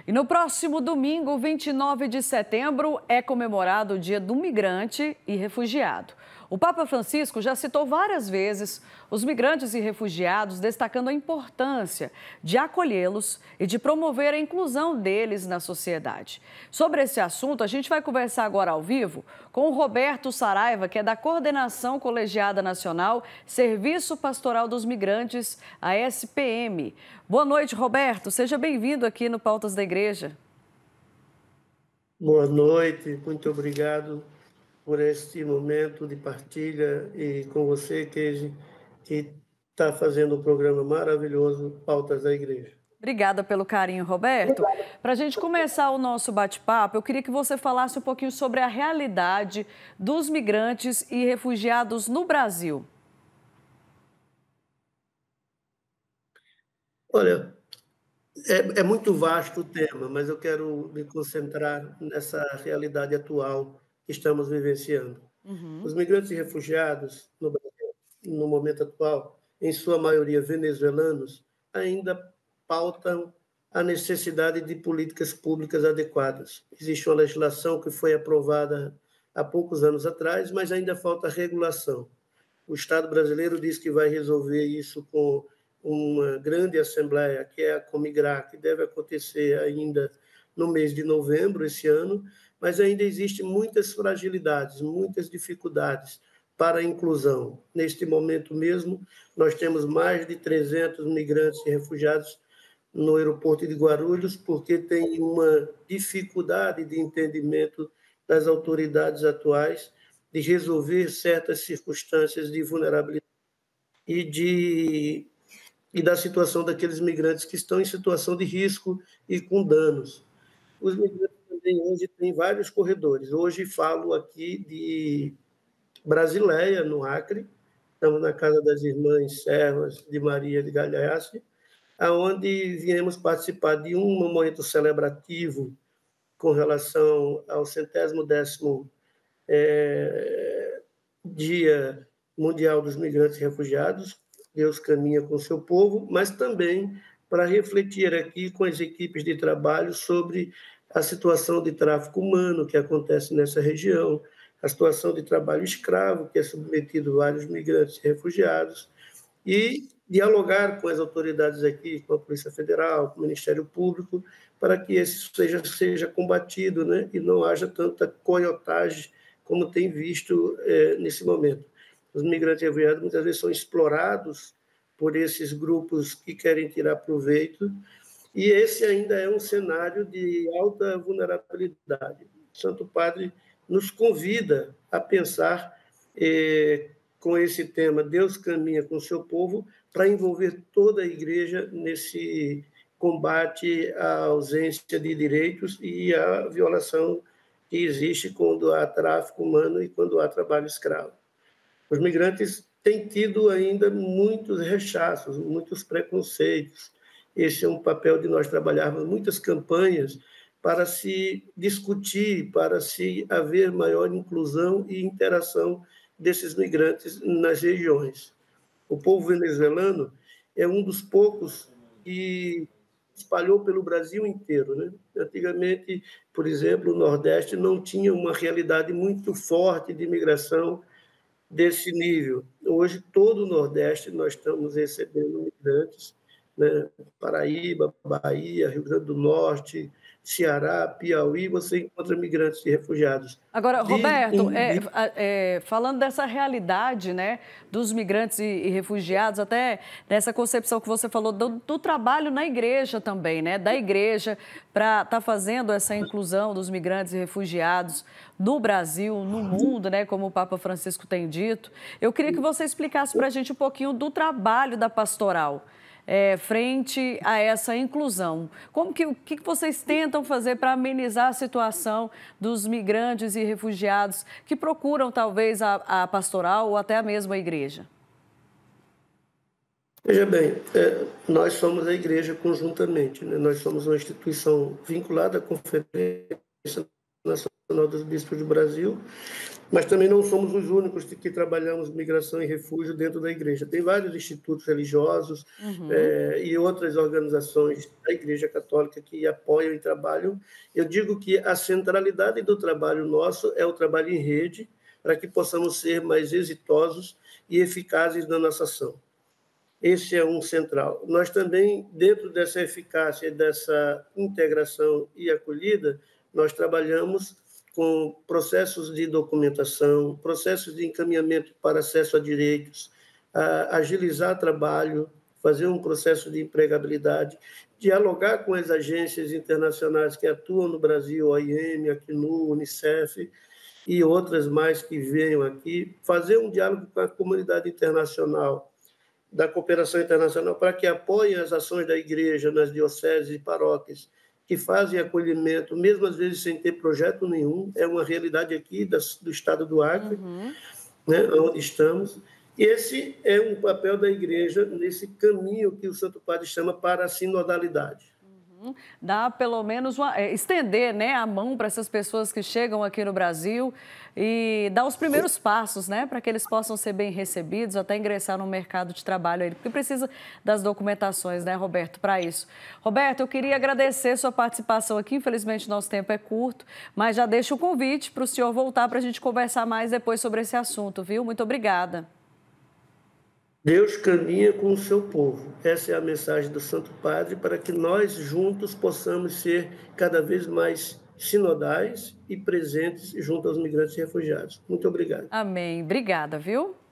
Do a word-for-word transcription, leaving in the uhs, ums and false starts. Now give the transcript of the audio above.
E no próximo domingo, vinte e nove de setembro, é comemorado o Dia do Migrante e Refugiado. O Papa Francisco já citou várias vezes os migrantes e refugiados, destacando a importância de acolhê-los e de promover a inclusão deles na sociedade. Sobre esse assunto, a gente vai conversar agora ao vivo com o Roberto Saraiva, que é da Coordenação Colegiada Nacional Serviço Pastoral dos Migrantes, a S P M. Boa noite, Roberto. Seja bem-vindo aqui no Pautas da Igreja. Boa noite, muito obrigado por este momento de partilha e com você, Keiji, que está fazendo um programa maravilhoso, Pautas da Igreja. Obrigada pelo carinho, Roberto. Para a gente começar o nosso bate-papo, eu queria que você falasse um pouquinho sobre a realidade dos migrantes e refugiados no Brasil. Olha, é, é muito vasto o tema, mas eu quero me concentrar nessa realidade atual que estamos vivenciando. Uhum. Os migrantes e refugiados no Brasil, no momento atual, em sua maioria venezuelanos, ainda pautam a necessidade de políticas públicas adequadas. Existe uma legislação que foi aprovada há poucos anos atrás, mas ainda falta regulação. O Estado brasileiro diz que vai resolver isso com uma grande assembleia, que é a Comigrá, que deve acontecer ainda no mês de novembro esse ano, mas ainda existem muitas fragilidades, muitas dificuldades para a inclusão. Neste momento mesmo, nós temos mais de trezentos migrantes e refugiados no aeroporto de Guarulhos, porque tem uma dificuldade de entendimento das autoridades atuais de resolver certas circunstâncias de vulnerabilidade e, de, e da situação daqueles migrantes que estão em situação de risco e com danos. Os migrantes também hoje têm vários corredores. Hoje falo aqui de Brasileia, no Acre, estamos na casa das irmãs servas de Maria de Galhaço, aonde viemos participar de um momento celebrativo com relação ao centésimo décimo é, Dia Mundial dos Migrantes e Refugiados, Deus caminha com o seu povo, mas também para refletir aqui com as equipes de trabalho sobre a situação de tráfico humano que acontece nessa região, a situação de trabalho escravo que é submetido a vários migrantes e refugiados, e dialogar com as autoridades aqui, com a Polícia Federal, com o Ministério Público, para que isso seja, seja combatido, né? E não haja tanta coiotagem como tem visto é, nesse momento. Os migrantes e refugiados muitas vezes são explorados por esses grupos que querem tirar proveito, e esse ainda é um cenário de alta vulnerabilidade. O Santo Padre nos convida a pensar eh, com esse tema, Deus caminha com o seu povo, para envolver toda a igreja nesse combate à ausência de direitos e à violação que existe quando há tráfico humano e quando há trabalho escravo. Os migrantes têm tido ainda muitos rechaços, muitos preconceitos. Esse é um papel de nós trabalharmos muitas campanhas para se discutir, para se haver maior inclusão e interação desses migrantes nas regiões. O povo venezuelano é um dos poucos que espalhou pelo Brasil inteiro, né? Antigamente, por exemplo, o Nordeste não tinha uma realidade muito forte de imigração desse nível. Hoje, todo o Nordeste, nós estamos recebendo migrantes, né? Paraíba, Bahia, Rio Grande do Norte, Ceará, Piauí, você encontra migrantes e refugiados. Agora, De, Roberto, em, é, de... é, falando dessa realidade, né, dos migrantes e, e refugiados, até dessa concepção que você falou do, do trabalho na igreja também, né, da igreja para estar tá fazendo essa inclusão dos migrantes e refugiados no Brasil, no mundo, né, como o Papa Francisco tem dito. Eu queria que você explicasse para a gente um pouquinho do trabalho da pastoral. É, frente a essa inclusão. Como que, o que vocês tentam fazer para amenizar a situação dos migrantes e refugiados que procuram talvez a, a pastoral ou até mesmo a igreja? Veja bem, é, nós somos a igreja conjuntamente, né? Nós somos uma instituição vinculada à Conferência Nacional dos Bispos do Brasil, mas também não somos os únicos que trabalhamos migração e refúgio dentro da igreja. Tem vários institutos religiosos uhum. é, e outras organizações da Igreja Católica que apoiam e trabalham. Eu digo que a centralidade do trabalho nosso é o trabalho em rede, para que possamos ser mais exitosos e eficazes na nossa ação. Esse é um central. Nós também, dentro dessa eficácia, dessa integração e acolhida, nós trabalhamos com processos de documentação, processos de encaminhamento para acesso a direitos, a agilizar trabalho, fazer um processo de empregabilidade, dialogar com as agências internacionais que atuam no Brasil, a O I M, a Acnur, Unicef e outras mais que venham aqui, fazer um diálogo com a comunidade internacional, da cooperação internacional, para que apoiem as ações da igreja nas dioceses e paróquias, que fazem acolhimento, mesmo às vezes sem ter projeto nenhum. É uma realidade aqui do estado do Acre, uhum. né, onde estamos. E esse é um papel da igreja nesse caminho que o Santo Padre chama para a sinodalidade. Dá pelo menos uma, é, estender, né, a mão para essas pessoas que chegam aqui no Brasil e dar os primeiros passos, né, para que eles possam ser bem recebidos, até ingressar no mercado de trabalho aí, porque precisa das documentações, né, Roberto, para isso. Roberto, eu queria agradecer sua participação aqui, infelizmente nosso tempo é curto, mas já deixo o convite para o senhor voltar para a gente conversar mais depois sobre esse assunto, viu? Muito obrigada. Deus caminha com o seu povo. Essa é a mensagem do Santo Padre, para que nós juntos possamos ser cada vez mais sinodais e presentes junto aos migrantes e refugiados. Muito obrigado. Amém. Obrigada, viu?